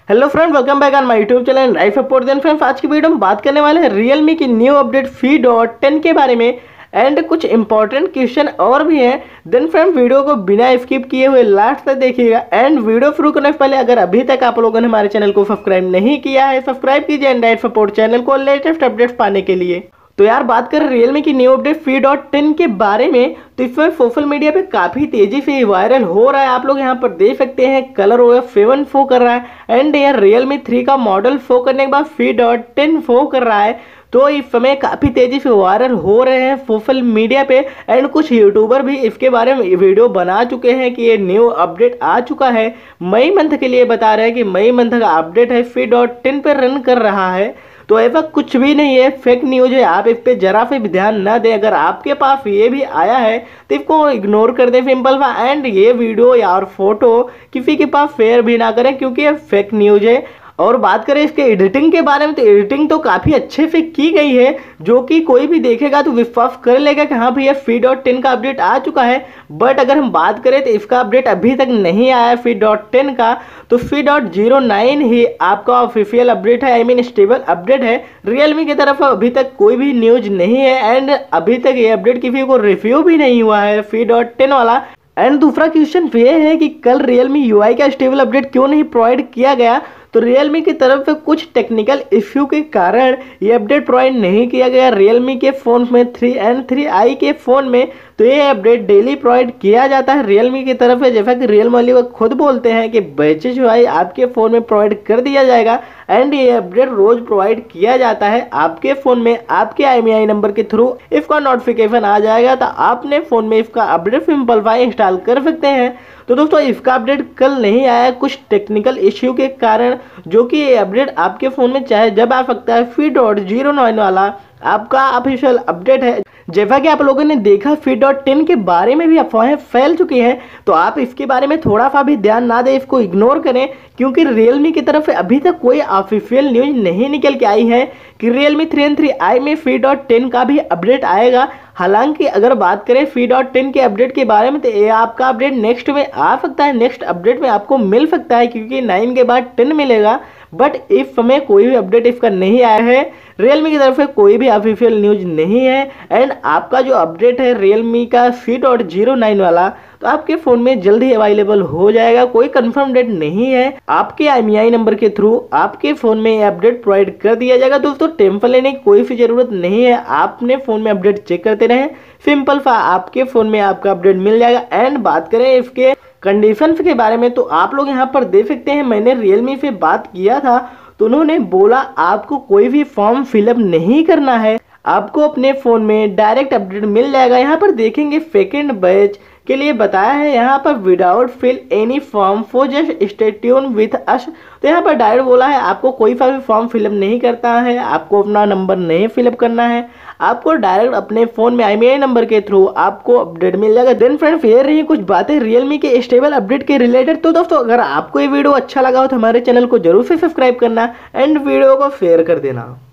Hello friend, welcome back on my YouTube channel life report. Then friends, आज की video में बात करने वाले हैं रियलमी की न्यू अपडेट Fi.10 के बारे में एंड कुछ इंपॉर्टेंट क्वेश्चन और भी हैं। देन फ्रेंड, वीडियो को बिना स्किप किए हुए लास्ट तक देखिएगा। एंड वीडियो शुरू करने से पहले अगर अभी तक आप लोगों ने हमारे चैनल को सब्सक्राइब नहीं किया है, सब्सक्राइब कीजिए एंड लाइफ रिपोर्ट चैनल को लेटेस्ट अपडेट्स पाने के लिए। तो यार, बात करें रियलमी की न्यू अपडेट Fi.10 के बारे में, तो इसमें सोशल मीडिया पे काफ़ी तेज़ी से वायरल हो रहा है। आप लोग यहाँ पर देख सकते हैं कलर OS 7 शो कर रहा है एंड यार Realme 3 का मॉडल शो करने के बाद Fi.10 शो कर रहा है। तो इस समय काफ़ी तेज़ी से वायरल हो रहे हैं सोशल मीडिया पे एंड कुछ यूट्यूबर भी इसके बारे में वीडियो बना चुके हैं कि ये न्यू अपडेट आ चुका है। मई मंथ के लिए बता रहे हैं कि मई मंथ का अपडेट है, Fi.10 पे रन कर रहा है। तो ऐसा कुछ भी नहीं है, फेक न्यूज है। आप इस पे जरा से भी ध्यान ना दें। अगर आपके पास ये भी आया है तो इसको इग्नोर कर दें सिंपल सा। एंड ये वीडियो या फोटो किसी के पास शेयर भी ना करें क्योंकि ये फेक न्यूज है। और बात करें इसके एडिटिंग के बारे में, तो एडिटिंग तो काफ़ी अच्छे से की गई है, जो कि कोई भी देखेगा तो विश्वास कर लेगा कि हाँ भैया Fi.10 का अपडेट आ चुका है। बट अगर हम बात करें तो इसका अपडेट अभी तक नहीं आया है Fi.10 का। तो Fi.09 ही आपका ऑफिशियल अपडेट है, आई मीन स्टेबल अपडेट है। रियलमी की तरफ अभी तक कोई भी न्यूज नहीं है एंड अभी तक ये अपडेट किसी को रिव्यू भी नहीं हुआ है Fi.10 वाला। एंड दूसरा क्वेश्चन ये है कि कल Realme UI का स्टेबल अपडेट क्यों नहीं प्रोवाइड किया गया। तो Realme की तरफ से कुछ टेक्निकल इश्यू के कारण ये अपडेट प्रोवाइड नहीं किया गया Realme के फ़ोन में 3N 3i के फ़ोन में। तो ये अपडेट डेली प्रोवाइड किया जाता है Realme की तरफ से, जैसा कि Realme वाले वो खुद बोलते हैं कि बैचेज UI आपके फ़ोन में प्रोवाइड कर दिया जाएगा एंड ये अपडेट रोज़ प्रोवाइड किया जाता है आपके फ़ोन में। आपके IMEI नंबर के थ्रू इसका नोटिफिकेशन आ जाएगा, तो आपने फ़ोन में इसका अपडेट सिंपल फाई इंस्टॉल कर सकते हैं। तो दोस्तों, इसका अपडेट कल नहीं आया कुछ टेक्निकल इश्यू के कारण, जो कि ये अपडेट आपके फ़ोन में चाहे जब आ सकता है। Fi.09 वाला आपका ऑफिशियल अपडेट है। जैसा कि आप लोगों ने देखा Fi.10 के बारे में भी अफवाहें फैल चुकी हैं, तो आप इसके बारे में थोड़ा सा भी ध्यान ना दें, इसको इग्नोर करें क्योंकि Realme की तरफ से अभी तक कोई ऑफिशियल न्यूज नहीं निकल के आई है कि Realme 3N 3i में Fi.10 का भी अपडेट आएगा। हालांकि अगर बात करें Fi.10 के अपडेट के बारे में, तो ये आपका अपडेट नेक्स्ट में आ सकता है, नेक्स्ट अपडेट में आपको मिल सकता है क्योंकि 9 के बाद 10 मिलेगा। बट इस समय कोई भी अपडेट इसका नहीं आया है, Realme की तरफ से कोई भी ऑफिशियल न्यूज नहीं है। एंड आपका जो अपडेट है Realme का Fi.09 वाला, तो आपके फ़ोन में जल्द ही अवेलेबल हो जाएगा। कोई कंफर्म डेट नहीं है, आपके IMEI नंबर के थ्रू आपके फ़ोन में अपडेट प्रोवाइड कर दिया जाएगा। दोस्तों, टेंशन लेने की कोई भी ज़रूरत नहीं है, आपने फ़ोन में अपडेट चेक करते रहें, सिंपल सा आपके फ़ोन में आपका अपडेट मिल जाएगा। एंड बात करें इसके कंडीशंस के बारे में, तो आप लोग यहाँ पर देख सकते हैं मैंने Realme से बात किया था तो उन्होंने बोला आपको कोई भी फॉर्म फिलअप नहीं करना है, आपको अपने फ़ोन में डायरेक्ट अपडेट मिल जाएगा। यहाँ पर देखेंगे सेकेंड बैच के लिए बताया है यहाँ पर without fill any form for just stay tune with us. तो यहाँ पर डायरेक्ट बोला है आपको कोई सा भी फॉर्म फिलअप नहीं करता है, आपको अपना नंबर नहीं फिलअप करना है, आपको डायरेक्ट अपने फ़ोन में IMEI नंबर के थ्रू आपको अपडेट मिल जाएगा। देन फ्रेंड्स, ये रही कुछ बातें Realme के स्टेबल अपडेट के रिलेटेड। तो दोस्तों, अगर आपको ये वीडियो अच्छा लगा हो तो हमारे चैनल को जरूर से सब्सक्राइब करना एंड वीडियो को शेयर कर देना।